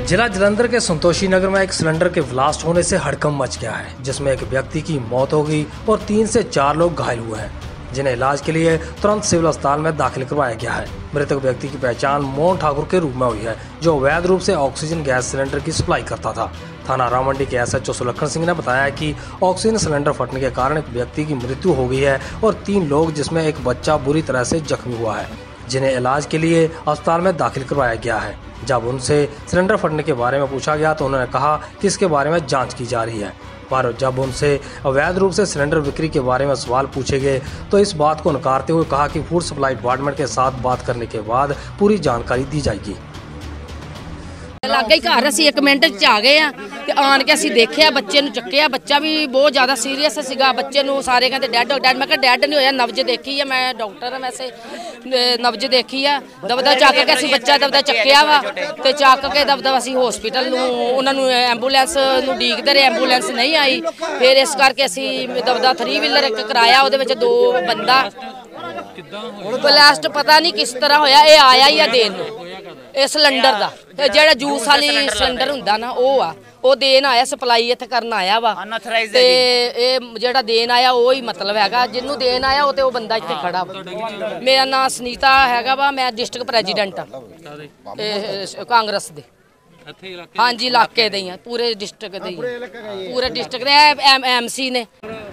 जिला जलंधर के संतोषी नगर में एक सिलेंडर के ब्लास्ट होने से हड़कंप मच गया है, जिसमें एक व्यक्ति की मौत हो गई और 3 से 4 लोग घायल हुए हैं, जिन्हें इलाज के लिए तुरंत सिविल अस्पताल में दाखिल करवाया गया है। मृतक व्यक्ति की पहचान मोहन ठाकुर के रूप में हुई है, जो अवैध रूप से ऑक्सीजन गैस सिलेंडर की सप्लाई करता था। थाना राममंडी के SHO सुलक्षण सिंह ने बताया कि ऑक्सीजन सिलेंडर फटने के कारण एक व्यक्ति की मृत्यु हो गई है और 3 लोग जिसमें एक बच्चा बुरी तरह से जख्मी हुआ है, जिन्हें इलाज के लिए अस्पताल में दाखिल करवाया गया है। जब उनसे सिलेंडर फटने के बारे में पूछा गया तो उन्होंने कहा कि इसके बारे में जांच की जा रही है, पर जब उनसे अवैध रूप से सिलेंडर बिक्री के बारे में सवाल पूछे गए तो इस बात को नकारते हुए कहा कि फूड सप्लाई डिपार्टमेंट के साथ बात करने के बाद पूरी जानकारी दी जाएगी। लागे ही घर असीं 1 मिनट च आ गए ते आन के असीं देखिया, बच्चे नूं चुक्किया। बच्चा भी बहुत ज़्यादा सीरीयस सीगा, बच्चे नूं सारे कहते डैड मैं कहा डैड नहीं होया, नब्ज देखी है, मैं डॉक्टर हाँ वैसे नब्ज देखी है। दबदा चक के असीं बच्चा दबदा चुक्किया वा ते चक के दबदा असीं हॉस्पिटल नूं उन्हां नूं एंबूलेंस नूं उडीकदे रहे, एंबूलेंस नहीं आई। फिर इस करके असीं दबदा 3 व्हीलर एक कराया, उहदे विच 2 बंदा ब्लास्ट पता नहीं किस तरह होया। ये आया ही है देन सिलेंडर का, ਜਿਹੜਾ जूस वाली सिलेंडर ਹੁੰਦਾ ना ਉਹ देन आया, सप्लाई इत्थे करन आया वा ते ਜਿਹੜਾ देन आया ਉਹ ही मतलब हैगा, जिन्नू देन आया ਉਹ ਤੇ ਉਹ ਬੰਦਾ ਇੱਥੇ ਖੜਾ ਵਾ। मेरा नाम सुनीता हैगा वा, मैं डिस्ट्रिक्ट प्रेजिडेंट हाँ कांग्रेस दे। हाँ जी, इलाके दे ही पूरे डिस्ट्रिक्ट दे, पूरे डिस्ट्रिक्ट दे MC ने।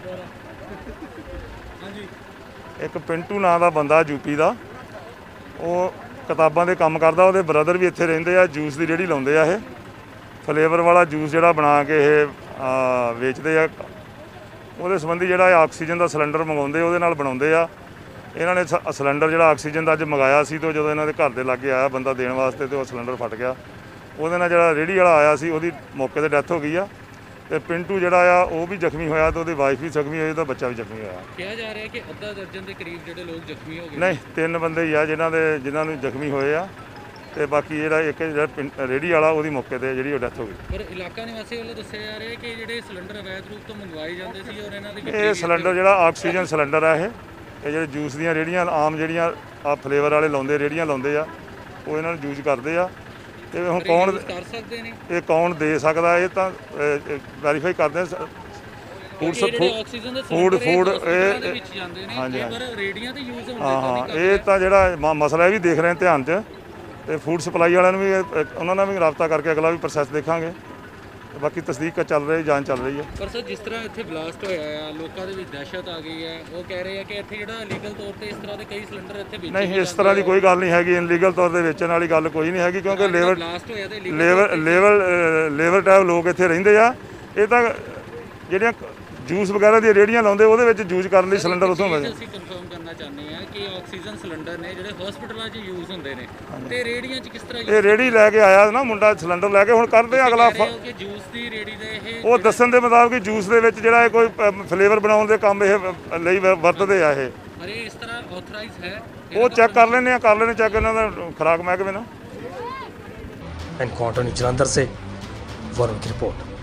एक पिंटू नाम का बंदा यूपी का, वो किताबां दे काम करदा, ਉਹਦੇ ब्रदर भी ਇੱਥੇ ਰਹਿੰਦੇ ਆ, जूस ਦੀ ਰੇਹੜੀ ਲਾਉਂਦੇ ਆ। ਇਹ फ्लेवर वाला जूस ਜਿਹੜਾ ਬਣਾ ਕੇ ਇਹ ਵੇਚਦੇ ਆ, ਉਹਦੇ ਸੰਬੰਧੀ ਜਿਹੜਾ ਆਕਸੀਜਨ ਦਾ ਸਿਲੰਡਰ ਮੰਗਾਉਂਦੇ ਉਹਦੇ ਨਾਲ ਬਣਾਉਂਦੇ ਆ। ਇਹਨਾਂ ਨੇ ਸਿਲੰਡਰ ਜਿਹੜਾ ਆਕਸੀਜਨ ਦਾ ਅੱਜ ਮੰਗਾਇਆ ਸੀ ਤੇ ਜਦੋਂ ਇਹਨਾਂ ਦੇ ਘਰ ਦੇ ਲਾਗੇ ਆਇਆ ਬੰਦਾ ਦੇਣ ਵਾਸਤੇ ਤੇ ਉਹ ਸਿਲੰਡਰ ਫਟ ਗਿਆ। ਉਹਦੇ ਨਾਲ ਜਿਹੜਾ ਰੇਹੜੀ ਵਾਲਾ ਆਇਆ ਸੀ ਉਹਦੀ ਮੌਕੇ ਤੇ ਡੈਥ ਹੋ ਗਈ ਆ ਤੇ ਪਿੰਟੂ ਜਿਹੜਾ ਆ ਉਹ ਵੀ ਜ਼ਖਮੀ ਹੋਇਆ ਤੇ ਉਹਦੀ ਵਾਈਫ ਵੀ ਜ਼ਖਮੀ ਹੋਈ, ਉਹਦਾ ਬੱਚਾ ਵੀ ਜ਼ਖਮੀ ਹੋਇਆ। ਕਿਹਾ ਜਾ ਰਿਹਾ ਕਿ ਅੱਧਾ ਦਰਜਨ ਦੇ ਕਰੀਬ ਜਿਹੜੇ ਲੋਕ ਜ਼ਖਮੀ ਹੋ ਗਏ। ਨਹੀਂ, 3 ਬੰਦੇ ਹੀ ਆ ਜਿਨ੍ਹਾਂ ਨੂੰ ਜ਼ਖਮੀ ਹੋਏ ਆ ਤੇ ਬਾਕੀ ਜਿਹੜਾ ਇੱਕ ਜਿਹੜਾ ਰੇਹੜੀ ਵਾਲਾ ਉਹਦੀ ਮੌਕੇ ਤੇ ਜਿਹੜੀ ਉਹ ਡੈਥ ਹੋ ਗਈ। ਪਰ ਇਲਾਕਾ ਨਿਵਾਸੀ ਵੱਲੋਂ ਦੱਸਿਆ ਜਾ ਰਿਹਾ ਕਿ ਜਿਹੜੇ ਸਿਲੰਡਰ ਅਵੈਧ ਰੂਪ ਤੋਂ ਮੰਗਵਾਏ ਜਾਂਦੇ ਸੀ ਔਰ ਇਹਨਾਂ ਦੀ ਇਹ ਸਿਲੰਡਰ ਜਿਹੜਾ ਆਕਸੀਜਨ ਸਿਲੰਡਰ ਆ ਇਹ ਜਿਹੜੇ ਜੂਸ ਦੀਆਂ ਰੇਹੜੀਆਂ ਆਮ ਜਿਹੜੀਆਂ ਆ ਫਲੇਵਰ ਵਾਲੇ ਲਾਉਂਦੇ ਰੇਹੜੀਆਂ ਲਾਉਂਦੇ ਆ, ਉਹ ਇਹਨਾਂ ਨੂੰ ਯੂਜ਼ ਕਰਦੇ ਆ। ਤੇ ਹੁਣ ਕੌਣ ਕਰ ਸਕਦੇ ਨੇ, ਇਹ ਕੌਣ ਦੇ ਸਕਦਾ, ਇਹ ਤਾਂ ਵੈਰੀਫਾਈ ਕਰਦੇ ਆ। ਫੂਡ ਇਹ ਪਰ ਰੇੜੀਆਂ ਤੇ ਯੂਜ਼ ਹੁੰਦੇ। ਹਾਂ, ਇਹ ਤਾਂ ਜਿਹੜਾ ਮਸਲਾ ਇਹ ਵੀ ਦੇਖ ਰਹੇ ਧਿਆਨ 'ਚ, ਤੇ ਫੂਡ ਸਪਲਾਈ ਵਾਲਿਆਂ ਨੂੰ ਵੀ ਉਹਨਾਂ ਨਾਲ ਵੀ ਰਾਬਤਾ ਕਰਕੇ ਅਗਲਾ ਵੀ ਪ੍ਰੋਸੈਸ ਦੇਖਾਂਗੇ। ਬਾਕੀ ਤਸਦੀਕ ਚੱਲ ਰਹੀ, ਜਾਂਚ ਚੱਲ ਰਹੀ ਹੈ। ਪਰ ਸਰ ਜਿਸ ਤਰ੍ਹਾਂ ਇੱਥੇ ਬਲਾਸਟ ਹੋਇਆ ਆ, ਲੋਕਾਂ ਦੇ ਵਿੱਚ ਦਹਿਸ਼ਤ ਆ ਗਈ ਹੈ। ਉਹ ਕਹਿ ਰਹੇ ਆ ਕਿ ਇੱਥੇ ਜਿਹੜਾ ਲੀਗਲ ਤੌਰ ਤੇ ਇਸ ਤਰ੍ਹਾਂ ਦੇ ਕਈ ਸਿਲੰਡਰ ਇੱਥੇ ਵੇਚੇ ਨਹੀਂ, ਇਸ ਤਰ੍ਹਾਂ ਦੀ ਕੋਈ ਗੱਲ ਨਹੀਂ ਹੈਗੀ। ਇਨਲੀਗਲ ਤੌਰ ਤੇ ਵੇਚਣ ਵਾਲੀ ਗੱਲ ਕੋਈ ਨਹੀਂ ਹੈਗੀ, ਕਿਉਂਕਿ ਲੇਬਰ ਟਾਈਪ ਲੋਕ ਇੱਥੇ ਰਹਿੰਦੇ ਆ। ਇਹ ਤਾਂ ਜਿਹੜੀਆਂ ਜੂਸ ਵਗੈਰਾ ਦੀਆਂ ਰੇਹੜੀਆਂ ਲਾਉਂਦੇ ਉਹਦੇ ਵਿੱਚ ਯੂਜ਼ ਕਰਨ ਲਈ ਸਿਲੰਡਰ ਉੱਥੋਂ ਮਿਲਦੇ। ਅਸੀਂ ਕਨਫਰਮ ਕਰਨਾ ਚਾਹੁੰਦੇ ਹਾਂ ਕਿ ਆਕਸੀਜਨ ਸਿਲੰਡਰ ਨੇ ਜਿਹੜੇ ਹਸਪੀਟਲਾਂ 'ਚ ਯੂਜ਼ ਹੁੰਦੇ ਨੇ ਤੇ ਰੇਹੜੀਆਂ 'ਚ ਕਿਸ ਤਰ੍ਹਾਂ ਇਹ ਰੇਹੜੀ ਲੈ ਕੇ ਆਇਆ ਨਾ ਮੁੰਡਾ ਸਿਲੰਡਰ ਲੈ ਕੇ, ਹੁਣ ਕਰਦੇ ਅਗਲਾ ਜੂਸ ਦੀ ਰੇਹੜੀ ਦੇ ਇਹ ਉਹ ਦੱਸਣ ਦੇ ਮੁਤਾਬਕ ਜੂਸ ਦੇ ਵਿੱਚ ਜਿਹੜਾ ਕੋਈ ਫਲੇਵਰ ਬਣਾਉਣ ਦੇ ਕੰਮ ਇਹ ਲਈ ਵਰਤਦੇ ਆ। ਇਹ ਅਰੇ ਇਸ ਤਰ੍ਹਾਂ ਆਥੋਰਾਈਜ਼ ਹੈ, ਉਹ ਚੈੱਕ ਕਰ ਲੈਂਦੇ ਚੈੱਕ ਇਹਨਾਂ ਦਾ ਖੁਰਾਕ ਮਹਿਕਮੇ ਨਾਲ। एनकाउंटर जलंधर से वरुण की रिपोर्ट।